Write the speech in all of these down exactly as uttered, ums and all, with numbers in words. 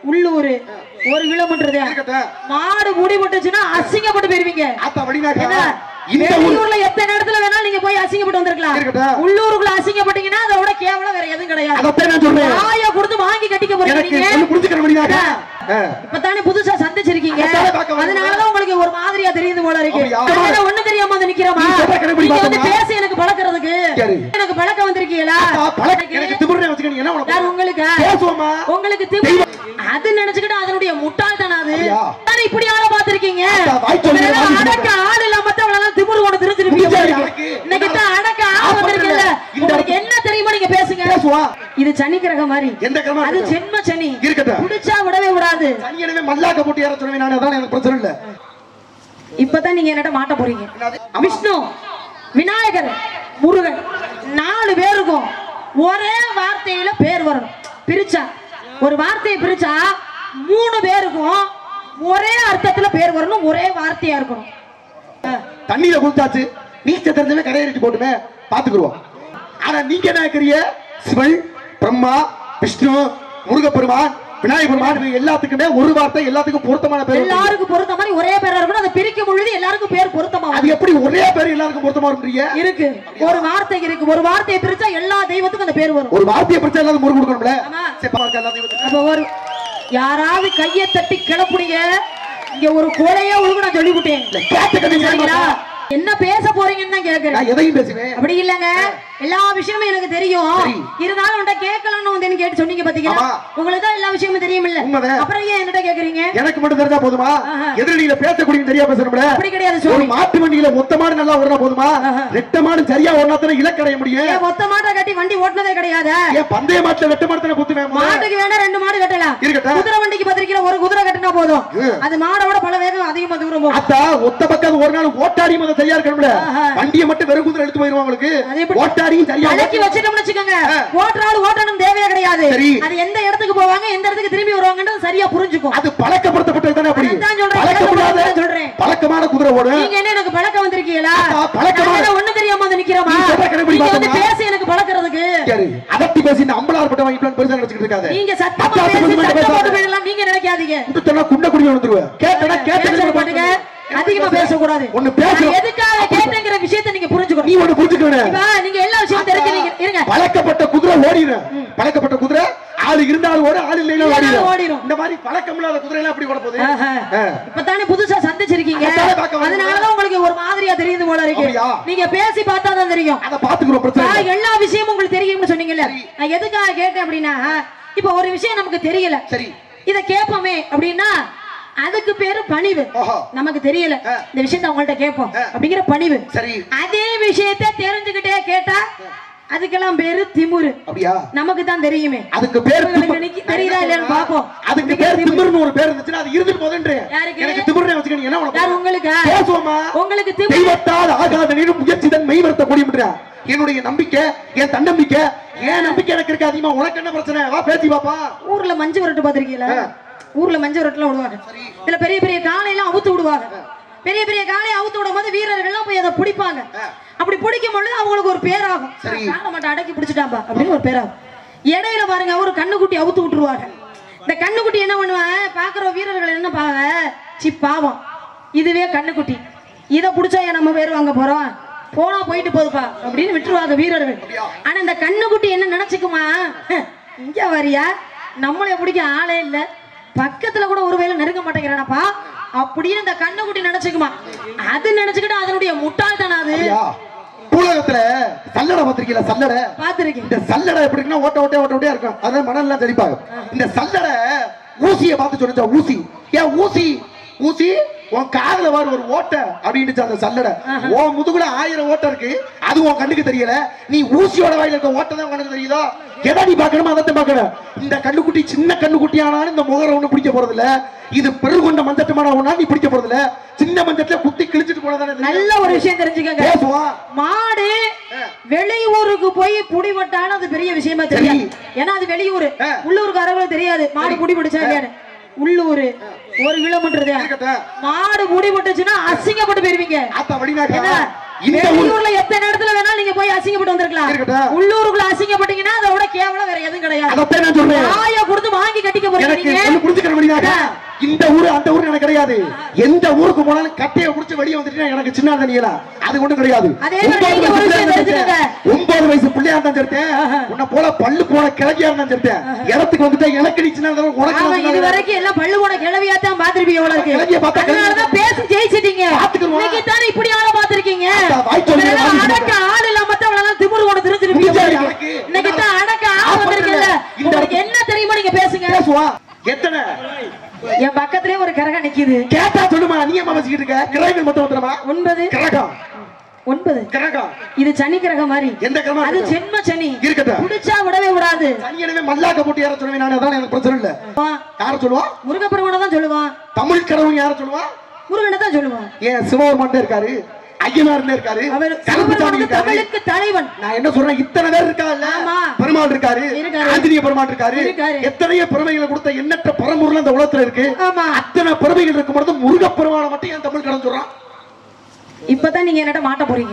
உள்ளூர் ஒரு கிலோமீட்டர் மாடு முடி போட்டுச்சுன்னா அசிங்கப்பட்டு போயிருவீங்க. வெளியூர்ல எத்தனை இடத்துல வேணாலும் நீங்க போய் அசிங்கப்பட்டு வந்திருக்கலாம். உள்ளூருக்குள்ள அசிங்கப்பட்டீங்கன்னா அதோட கேவலம் வேற எதுவும் கிடையாது. ஆயா கொடுத்து வாங்கி கட்டிக்க போறீங்க. இப்பதானே புதுசா சந்திச்சிருக்கீங்க, அதனாலதான் உங்களுக்கு ஒரு மாதிரியா தெரியுது போல இருக்கு. ஒண்ணு தெரியாம வந்து நிக்கிறோமா? நீங்க வந்து பேச எனக்கு பழக்கிறதுக்கு எனக்கு பழக்கம் வந்திருக்கீங்களா? உங்களுக்கு உங்களுக்கு அது நினைச்சுக்கிட்டு அதனுடைய முட்டாள்தானே அது இப்படி ஆள பாத்திருக்கீங்க. அடக்க ஆள் இல்லாம திமுரு ஒண்ணு தெரிஞ்சிருப்பீங்க. இன்னைக்கு தான் அடக்க ஆள் வந்திருக்கீங்க. உங்களுக்கு என்ன தெரியுமா நீங்க பேசுங்க. இது சனி கிரகம் மாதிரி, அது ஜென்ம சனி, குடிச்சா விடவே விடாது. மல்லாக்க போட்டு ஏற சொல்லுவேன் நான், அதான் எனக்கு பிரச்சனை இல்ல. இப்பதான் நீங்க என்னட்ட மாட்ட போறீங்க. விஷ்ணு, விநாயகர், முருகன் நாலு பேருக்கும் ஒரே வார்த்தையில பேர் வரணும். பிரிச்சா ஒரு வார்த்தையை பிரிச்சா மூணு பேருக்கும் ஒரே அர்த்தத்துல பேர் வரணும், ஒரே வார்த்தையா இருக்கணும். தண்ணியில குளிச்சாச்சு, நீச்சல் தெரிஞ்சவே கரையேறிட்டு போட்டுமே பாத்துக்குருவோம். ஆனா நீங்க என்ன இருக்கிறீங்க? சிவன், பிரம்மா, விஷ்ணு, முருகப்பெருமான், விநாயகர் பெருமான் எல்லாத்துக்குமே ஒரு வார்த்தை, எல்லாத்துக்கும் பொருத்தமான பேர், எல்லாருக்கும் பொருத்த மாதிரி ஒரே பேரா இருக்கணும். அதை பிரிக்கும் பொழுது எல்லாருக்கும் பேர் பொருத்தமா. அது எப்படி ஒரே பேர் எல்லாருக்கும் பொருத்தமா இருக்குறீங்க? இருக்கு, ஒரு வார்த்தை இருக்கு. ஒரு வார்த்தையை பிரிச்சா எல்லா தெய்வத்துக்கும் அந்த பேர் வரும். ஒரு வார்த்தையை பிரிச்சா எல்லாரும் முருகு கொடுக்கணும்ல. அப்ப ஒரு யாராவது கையை தட்டி கிளப்புனீங்க, இங்க ஒரு கொலையா ஒழுங்கு நான் சொல்லிவிட்டேன். என்ன பேச போறீங்கன்னு தான் கேக்குறேன். எதையும் பேசுவேன் அப்படி இல்லங்க, எல்லா விஷயமும் எனக்கு தெரியும். இருந்தாலும் உன்கிட்ட கேட்கலாம்னு வந்து கேட்டு சொன்னீங்க பாத்தீங்களா? உங்களுக்கு தான் எல்லா விஷயமும் தெரியும் இல்ல, அப்புறம் ஏன் என்கிட்ட கேக்குறீங்க? எனக்கு மட்டும் தெரிஞ்சா போதுமா? எதிரடியில பேசக்கூடிய தெரியா பேசணும்ல. அப்படி கிடையாது. ஒரு மாட்டு வண்டியில மொத்த மாடு நல்லா ஓடுனா போதுமா? ரெட்ட மாடு சரியா ஓடுனாதானே இலக்கடைய முடியும். மொத்த மாட்டை கட்டி வண்டி ஓட்டுனதே கிடையாது. ஏன் பந்தய மாட்டுல வெட்ட மாடுதானே குத்துவேன்? மாட்டுக்கு வேணா ரெண்டு மாடு கட்டலாம். குதிரை வண்டிக்கு பத்திரிக்கையில ஒரு குதிரை கட்டினா போதும். அது மாடோட பல வேகம் அதிகமா தூரம் போகும். அத்தா ஒத்த பக்கம் ஒரு நாள் ஓட்டாடி மத சரியா இருக்கணும்ல. வண்டியை மட்டும் வெறும் குதிரை எடுத்து போயிருவாங்க. உங்களுக்கு ஓட்டாடியும் சரியா அடக்கி வச்சிட்டோம்னு வச்சுக்கோங்க, ஓட்டறாள் ஓட்டணும் தேவையே கிடையாது. அது எந்த இடத்துக்கு போவாங்க, எந்த இடத்துக்கு திரும்பி வருவாங்கன்றது சரியா புரிஞ்சுக்கும். அது பழக்கப்படுத்தப்பட்டது தானே. அப்படி பழக்கப்படுத்தாத சொல்றேன். பழக்கமான குதிரை ஓடும். நீங்க என்ன எனக்கு பழக்கம் வந்திருக்கீங்களா? பழக்கமான ஒண்ணு தெரியாம வந்து நிக்கிறோமா? நீங்க வந்து பேச எனக்கு பழக்கிறதுக்கு அதட்டி பேசி இந்த அம்பலார் பட்ட வாங்கி பிளான் பெருசா நினைச்சிட்டு இருக்காத. நீங்க சத்தமா பேசி சத்தமா போட்டு போயிடலாம். நீங்க நினைக்காதீங்க. குண்டத்தன குண்ட குடி வந்துருவேன். கேட்டனா கேட்டன பாட்டுங்க அதிகமா பேச கூடாது. ஒன்னு பேச எதுக்காக கேட்டங்கற விஷயத்தை நீங்க புரிஞ்சுக்கணும். நீ ஒன்னு புரிஞ்சுக்கணும். இப்ப நீங்க எல்லா விஷயத்தையும் தெரிஞ்சுங்க. இருங்க, பழக்கப்பட்ட குதிரை ஓடிரும். பழக்கப்பட்ட குதிரை ஆளு இருந்தாலும் ஓட, ஆளு இல்லைனா ஓடிரும். இந்த மாதிரி பழக்கம் இல்லாத குதிரை எல்லாம் அப்படி ஓட போகுது. இப்பதானே புதுசா சந்திச்சிருக்கீங்க, அதனாலதான் உங்களுக்கு ஒரு மாதிரியா தெரியுது போல இருக்கு. நீங்க பேசி பார்த்தா தான் தெரியும். அத பாத்துக்குறோம். பிரச்சனை எல்லா விஷயமும் உங்களுக்கு தெரியும்னு சொன்னீங்கல்ல. நான் எதுக்காக கேட்டேன் அப்படின்னா, இப்ப ஒரு விஷயம் நமக்கு தெரியல, சரி இத கேட்போமே அப்படின்னா அதுக்கு பேரு பணிவு. நமக்கு தெரியல, இந்த விஷயத்தை அவங்கள்ட்ட கேட்போம் அப்படிங்கிற பணிவு. சரி, அதே விஷயத்தை தெரிஞ்சுக்கிட்டே கேட்டா அதுக்கெல்லாம் பேரு திமுரு. அப்படியா? நமக்கு தான் தெரியுமே. அதுக்கு பேரு தெரியுதா இல்லையான்னு பாப்போம். அதுக்கு பேரு திமுருன்னு ஒரு பேர் இருந்துச்சுன்னா அது இருந்துட்டு போதுன்றே. எனக்கு திமுருனே வச்சுக்கணும். என்ன உனக்கு? உங்களுக்கு பேசுவோமா? உங்களுக்கு தெய்வத்தால் ஆகாத நீரும் முயற்சிதான் மெய்வர்த்த கூடியம்ன்றா. என்னுடைய நம்பிக்கை, என் தன்னம்பிக்கை, ஏன் நம்பிக்கை எனக்கு இருக்கு அதிகமா. உனக்கு என்ன பிரச்சனை? வா பேசி பாப்பா. ஊர்ல மஞ்சு விரட்டு பாத்திருக்கீங்களா? ஊர்ல மஞ்சள் ரொட்டெல்லாம் விடுவாங்க. இதுல பெரிய பெரிய காளையெல்லாம் அவுத்து விடுவாங்க. பெரிய பெரிய காளையை அவுத்து விடும் போது வீரர்கள்லாம் போய் அதை பிடிப்பாங்க. அப்படி பிடிக்கும் பொழுது அவங்களுக்கு ஒரு பேராகும். காண மாட்டேன் அடக்கி பிடிச்சிட்டாம்பா அப்படின்னு ஒரு பேராகும். இடையில பாருங்க ஒரு கண்ணுக்குட்டி அவுத்து விட்டுருவாங்க. இந்த கண்ணுக்குட்டி என்ன பண்ணுவாங்க, பாக்குற வீரர்கள் என்ன பாங்க, சி பாவம் இதுவே கண்ணுக்குட்டி, இதை பிடிச்சா நம்ம பேர் வாங்க போறோம், போனா போயிட்டு போதுப்பா அப்படின்னு விட்டுருவாங்க வீரர்கள். ஆனா இந்த கண்ணுக்குட்டி என்ன நினைச்சுக்குமா, இங்க வரியா நம்மளே பிடிக்க ஆளே இல்ல, பக்கத்துல கூட ஒருவேளை நெருங்க மாட்டேங்கிறானப்பா அப்படின்னு இந்த கண்ணுக்குட்டி நினைச்சுக்குமா. அது நினைச்சுக்கிட்டு அதனுடைய முட்டாள் தானே. அது பூலகத்துல சல்லடை பாத்திருக்கீங்களா? சல்லடை பாத்திருக்கேன். இந்த சல்லடை எப்படி இருக்குன்னா ஓட்ட ஓட்ட ஓட்ட ஓட்டியா இருக்கும். அதனால மணல் எல்லாம் தெளிப்பாங்க. இந்த சல்லடை ஊசியை பார்த்து சொன்னா ஊசி, ஏன் ஊசி ஊசி உன் காதுல வர ஒரு ஓட்டை அப்படின்னு அந்த சல்லடை. உன் முதுகுல ஆயிரம் ஓட்டை இருக்கு, அது உன் கண்ணுக்கு தெரியல. நீ ஊசியோட வாயில இருக்க ஓட்டை தான் கண்ணுக்கு தெரியுதோ. எதை நீ பாக்கணுமோ அதை பாக்கணும். இந்த கண்ணுக்குட்டி சின்ன கண்ணுக்குட்டி ஆனாலும் இந்த முகரை ஒண்ணு பிடிக்க போறது இல்ல. இது பெருகொண்ட மஞ்சட்டமான ஒண்ணா நீ பிடிக்க போறது இல்ல. சின்ன மஞ்சத்துல குத்தி கிழிச்சிட்டு போனதானே. நல்ல ஒரு விஷயம் தெரிஞ்சுக்கங்க. மாடு வெளியூருக்கு போய் புடி விட்டாலும் அது பெரிய விஷயமா தெரியாது. ஏன்னா அது வெளியூர், உள்ளூருக்காரர்களும் தெரியாது மாடு புடி பிடிச்சா இல்லையான்னு. உள்ளூர் ஒரு கிலோமீட்டர் மாடு முடி போட்டுச்சுன்னா அசிங்கப்பட்டு போயிருவீங்க. வெளியூர்ல எத்தனை இடத்துல வேணாலும் நீங்க போய் அசிங்கப்பட்டு வந்திருக்கலாம். உள்ளூருக்குள்ள அசிங்கப்பட்டீங்கன்னா அதோட கேவலம் வேற எதுவும் கிடையாது. ஆயா கொடுத்து வாங்கி கட்டிக்க போறீங்க. அப்படின்னா இந்த ஊரு அந்த ஊரு எனக்கு கிடையாது. எந்த ஊருக்கு போனாலும் கட்டையை குடிச்சு வெளியே வந்துட்டீங்கன்னா எனக்கு சின்ன தண்ணியல அது ஒண்ணும் கிடையாது. ஒன்பது வயசு பிள்ளையா இருந்தா சேர்த்தேன், உன்னை போல பல்லு போன கிழவியா இருந்தா சேர்த்தேன். இடத்துக்கு வந்துட்டா எனக்கு நீ சின்ன உனக்கு இது வரைக்கும் எல்லாம் பல்லு போன கிழவியா தான் பாத்திருப்பீங்க. எவ்வளவு கிழவிய பார்த்தா பேசி ஜெயிச்சிட்டீங்க. இன்னைக்கு தானே இப்படி ஆள பாத்திருக்கீங்க. அடக்க ஆள் இல்லாம தான் அவ்வளவு திமிரு கொண்டு திருச்சிருப்பீங்க. இன்னைக்கு தான் அடக்க ஆள் வந்திருக்கீங்க. உங்களுக்கு என்ன தெரியுமா நீங்க பேசுங்க. பேசுவா எத்தனை என் பக்கத்திலே ஒரு கரகம் நிக்குது. கேட்டா சொல்லுமா, நீ ஏமா பேசிக்கிட்டு இருக்க? கிரகங்கள் மொத்தம் வந்துருமா? ஒன்பது கிரகம். ஒன்பது கிரகம். இது சனி கிரகம் மாதிரி. எந்த கிரகம்? அது ஜென்ம சனி. இருக்கட்டும். புடிச்சா விடவே விடாது. சனி எனவே மல்லாக்க போட்டு யார சொல்லுவேன் நான், அதான் எனக்கு பிரச்சனை இல்ல. யார சொல்லுவா? முருகப்பெருமானை தான் சொல்லுவான். தமிழ் கடவுள் யார சொல்லுவா? முருகனை தான் சொல்லுவான். ஏன் சிவபெருமான் இருக்காரு, ஐயனார் இருக்காரு, தமிழுக்கு தலைவன். நான் என்ன சொல்றேன், இத்தனை பேர் இருக்காங்கல்ல, பெருமாள் இருக்காரு, ஆஞ்சநேய பெருமாள் இருக்காரு, எத்தனையோ பெருமைகளை கொடுத்த எண்ணற்ற பரம்பொருள் அந்த உலகத்துல இருக்கு. அத்தனை பெருமைகள் இருக்கும் பொழுது முருகப்பெருமானை மட்டும் ஏன் தமிழ் கடவுள் சொல்றான்? இப்பதான் நீங்க என்னட்ட மாட்ட போறீங்க.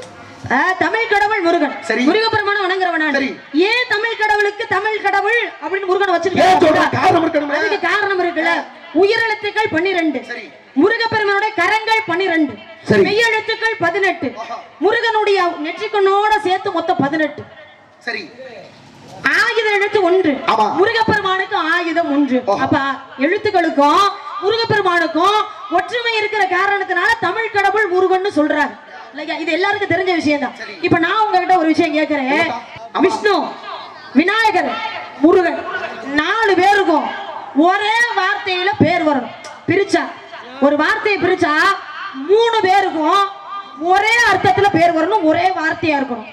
தமிழ் கடவுள் முருகன், முருகப்பெருமானை வணங்குறவன். ஏன் தமிழ் கடவுளுக்கு தமிழ் கடவுள் அப்படின்னு முருகனை வச்சிருக்காங்க? அதுக்கு காரணம் இருக்குல்ல. உயிரெழுத்துக்கள் பன்னிரண்டு, முருகப்பெருமானுடைய கரங்கள் பன்னிரண்டு, மெய்யெழுத்துக்கள் பதினெட்டு, முருகனுடைய நெற்றிக்கண்ணோட சேர்த்து மொத்தம் பதினெட்டு. சரி, ஆயுத எழுத்து ஒன்று, முருகப்பெருமானுக்கு ஆயுதம் ஒன்று. அப்ப எழுத்துக்களுக்கும் முருகப்பெருமானுக்கும் ஒற்றுமை இருக்கிற காரணத்தினால தமிழ் கடவுள் முருகன் சொல்றாரு. இது எல்லாருக்கும் தெரிஞ்ச விஷயம் தான். இப்ப நான் உங்ககிட்ட ஒரு விஷயம் கேட்கிறேன். விஷ்ணு, விநாயகர், முருகன் நாலு பேருக்கும் ஒரே வார்த்தையில பேர் வரணும். பிரிச்சா ஒரு வார்த்தையை பிரிச்சா மூணு பேருக்கும் ஒரே அர்த்தத்துல பேர் வரணும், ஒரே வார்த்தையா இருக்கணும்.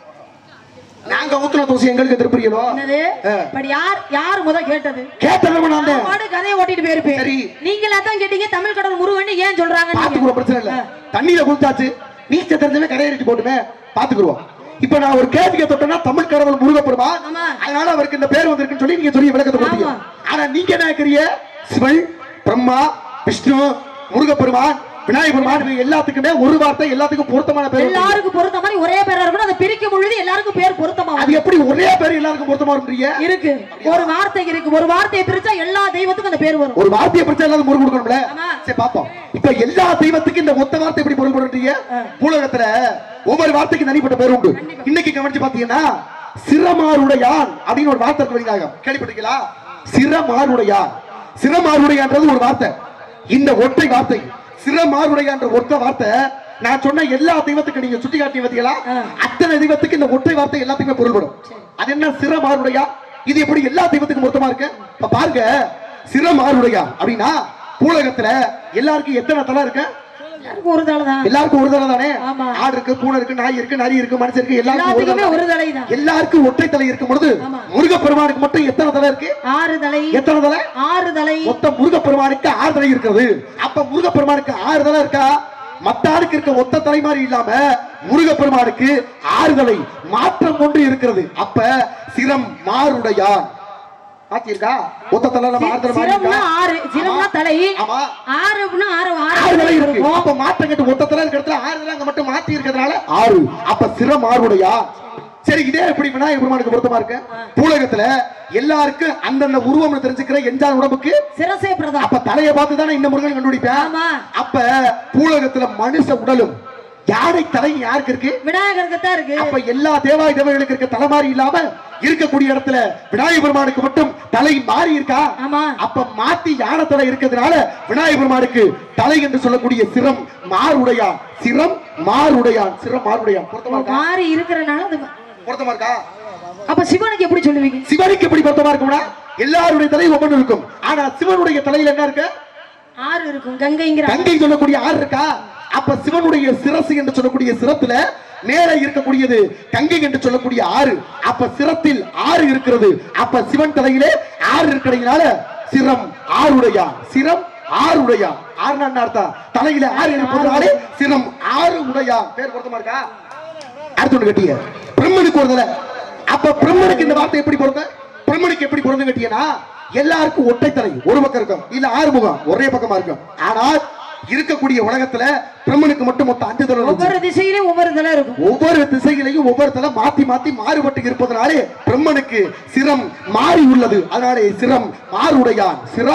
நாங்க ஊத்துன தோசி எங்களுக்கு திருப்பியலோ என்னது? பட் யார் யார் முத கேட்டது? கேட்டது நான் தான். மாடு கதையை ஓட்டிட்டு போயிருப்பேன். சரி, நீங்களா தான் கேட்டீங்க தமிழ் கடவுள் முருகன் ஏன் சொல்றாங்க? பாத்துக்குற பிரச்சனை இல்ல. தண்ணியில குளிச்சாச்சு, நீச்ச தெரிஞ்சவே கரையேறிட்டு போட்டுமே பாத்துக்குறோம். இப்ப நான் ஒரு கேள்வி கேட்டேன்னா தமிழ் கடவுள் முருகப்பெருமான், அதனால அவருக்கு இந்த பேர் வந்திருக்குன்னு சொல்லி நீங்க சொல்லி விளக்கத்தை கொடுத்தீங்க. ஆனா நீங்க என்ன கேக்குறீங்க? சிவன், பிரம்மா, விஷ்ணு, முருகப்பெருமான், விநாயகர் பெருமான் எல்லாத்துக்குமே ஒரு வார்த்தை எல்லாத்துக்கும் பொருத்தமான பேர். எல்லாருக்கும் பொருத்த மாதிரி ஒரே பேரா இருக்கணும். அதை பிரிக்கும் பொழுது எல்லாருக்கும் பேர் பொருத்தமா. அது எப்படி ஒரே பேர் எல்லாருக்கும் பொருத்தமா இருக்குறீங்க? இருக்கு, ஒரு வார்த்தை இருக்கு. ஒரு வார்த்தையை பிரிச்சா எல்லா தெய்வத்துக்கும் அந்த பேர் வரும். ஒரு வார்த்தையை பிரிச்சா எல்லாரும் பொருள் கொடுக்கணும்ல. சரி பாப்போம். இப்ப எல்லா தெய்வத்துக்கும் இந்த ஒத்த வார்த்தை எப்படி பொருள் கொடுக்கறீங்க? பூலகத்துல ஒவ்வொரு வார்த்தைக்கு தனிப்பட்ட பேர் உண்டு. இன்னைக்கு கவனிச்சு பாத்தீங்கன்னா சிரமாருடையான் அப்படின்னு ஒரு வார்த்தை இருக்கு. கேள்விப்பட்டீங்களா? சிரமாருடையான். சிரமாருடையான்றது ஒரு வார்த்தை. இந்த ஒற்றை வார்த்தை சிரமாருடைய என்ற ஒற்றை வார்த்தை நான் சொன்ன எல்லா தெய்வத்துக்கு நீங்க சுட்டி காட்டி பார்த்தீங்களா? அத்தனை தெய்வத்துக்கு இந்த ஒற்றை வார்த்தை எல்லாத்துக்குமே பொருள்படும். அது என்ன சிரமாருடையா? இது எப்படி எல்லா தெய்வத்துக்கும் மொத்தமா இருக்கு? இப்ப பாருங்க, சிரமாருடையா அப்படின்னா பூலகத்துல எல்லாருக்கும் எத்தனை தலை இருக்கு? ஒரு தலை தான். எல்லாருக்கும் ஒரு தலை தானே? ஆடு இருக்கு, பூனை இருக்கு, நாய் இருக்கு, நரி இருக்கு, மனுஷன் இருக்கு, எல்லாருக்கும் ஒரு தலை தான். எல்லாருக்கும் ஒற்றை தலை இருக்கும் பொழுது முருகப்பெருமானுக்கு மட்டும் எத்தனை தலை இருக்கு? ஆறு தலை. எத்தனை தலை? ஆறு தலை. மொத்தம் முருகப்பெருமானுக்கு ஆறு தலை இருக்கிறது. அப்ப முருகப்பெருமானுக்கு ஆறு தலை இருக்கா? மத்த ஆளுக்கு இருக்க ஒத்த தலை மாதிரி இல்லாம முருகப்பெருமானுக்கு ஆறு தலை மாற்றம் கொண்டு இருக்கிறது. அப்ப சிரம் மாருடையான் ஆத்திருக்கா? ஒத்த தலை நம்ம ஆறு தலை சிரம்னா ஆறு, சிரம்னா தலை. ஆமா, ஆறுனா ஆறு ஆறு தலை இருக்கு. அப்ப மாற்றம் கட்டு ஒத்த தலை இருக்கிறதுல ஆறு தலை அங்க மட்டும் மாத்தி இருக்கிறதுனால ஆறு. அப்ப சிரம் மாருடையான். சரி, இதே எப்படி விநாயகர் பெருமானுக்கு பொருத்தமா இருக்கு? பூலகத்துல எல்லாருக்கும் அந்தந்த உருவம் தெரிஞ்சுக்கிற எஞ்சான் உடம்புக்கு சிரசே பிரதா. அப்ப தலையை பார்த்து தானே இந்த முருகன் கண்டுபிடிப்பேன். அப்ப பூலகத்துல மனுஷ உடலும் யானை தலை யாருக்கு இருக்கு? விநாயகருக்கு தான் இருக்கு. அப்ப எல்லா தேவாய் தேவர்களுக்கு இருக்க தலை மாறி இல்லாம இருக்கக்கூடிய இடத்துல விநாயகர் பெருமானுக்கு மட்டும் தலை மாறி இருக்கா? அப்ப மாத்தி யானை தலை இருக்கிறதுனால விநாயகர் பெருமானுக்கு தலை என்று சொல்லக்கூடிய சிரம் மாருடையான். சிரம் மாருடையான். சிரம் மாருடையான் பொருத்தமா இருக்கா? மாறி இருக்கிறனால அது பொருத்தமா இருக்கா? அப்ப சிவனுக்கு எப்படி சொல்லுவீங்க? சிவனுக்கு எப்படி பொருத்தமா இருக்கும்னா எல்லாருடைய தலை ஒவ்வொன்று இருக்கும். ஆனா சிவனுடைய தலையில என்ன இருக்கு? ஆறு இருக்கும். கங்கைங்கிற கங்கை சொல்லக்கூடிய ஆறு இருக்கா? அப்ப சிவனுடைய சிரசு என்று சொல்லக்கூடிய சிரத்துல மேலே இருக்கக்கூடியது கங்கை என்று சொல்லக்கூடிய ஆறு. அப்ப சிரத்தில் ஆறு இருக்கிறது. அப்ப சிவன் தலையிலே ஆறு இருக்கிறதுனால சிரம் ஆறுடையான். சிரம் ஆறுடையான். ஆறுனா என்ன அர்த்தம்? தலையில ஆறு இருப்பதனாலே சிரம் ஆறு உடையான். பேர் பொருத்தமா இருக்கா? அடுத்து ஒண்ணு கட்டிய பிரம்மனுக்கு ஒரு தலை. அப்ப பிரம்மனுக்கு இந்த வார்த்தை எப்படி பொருத்த? பிரம்மனுக்கு எப்படி பொருந்த கட்டியனா எல்லாருக்கும் ஒற்றை தலை ஒரு பக்கம் இருக்கும், இல்ல ஆறு முகம் ஒரே பக்கமா இருக்கும். ஆனால் இருக்கக்கூடிய உலகத்துல பிரம்மனுக்கு மட்டும் மொத்தம் அஞ்சு தலை. ஒவ்வொரு திசையிலும் ஒவ்வொரு தலை இருக்கும். ஒவ்வொரு திசையிலையும் ஒவ்வொரு தலை மாத்தி மாத்தி மாறுபட்டு இருப்பதனாலே பிரம்மனுக்கு சிரம் மாறி உள்ளது. அதனாலே சிரம் மாறுடையான். சிரம்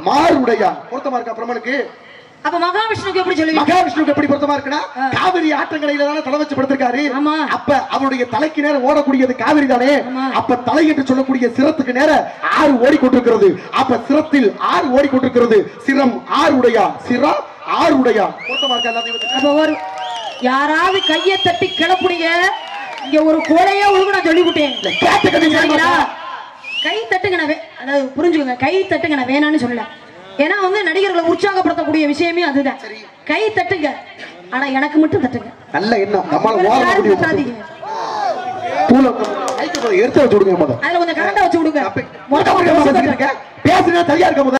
மாறுடையான் பொருத்தமா இருக்கா பிரம்மனுக்கு? அப்ப மகாவிஷ்ணுக்கு எப்படி சொல்லுவீங்க? மகாவிஷ்ணுக்கு எப்படி பொருத்தமா இருக்குன்னா காவிரி ஆற்றங்கரையில தானே தலை வச்சு படுத்திருக்காரு. அப்ப அவருடைய தலைக்கு நேரம் ஓடக்கூடியது காவிரி தானே. அப்ப தலை என்று சொல்லக்கூடிய சிரத்துக்கு நேர ஆறு ஓடிக்கொண்டிருக்கிறது. அப்ப சிரத்தில் ஆறு ஓடிக்கொண்டிருக்கிறது. சிரம் ஆறுடையா, சிரா ஆறுடையா பொருத்தமா இருக்கா எல்லாத்தையும்? அப்ப ஒரு யாராவது கையை தட்டி கிளப்புனீங்க, இங்க ஒரு கோலையே ஒழுங்கு நான் சொல்லிவிட்டேன். கை தட்டுங்க, அதாவது புரிஞ்சுக்கோங்க, கை தட்டுங்க, நான் வேணான்னு சொல்லல. ஏன்னா வந்து நடிகர்களை உற்சாகப்படுத்தக்கூடிய விஷயமே அதுதான். கை தட்டுங்க, ஆனா எனக்கு மட்டும் தட்டுங்க. நல்ல எண்ணம். நம்மால ஓட முடியும். தூள எடுத்து வச்சு விடுங்க. முதல்ல அதுல கொஞ்சம் கரண்டா வச்சு விடுங்க. பேசுனா சரியா இருக்க.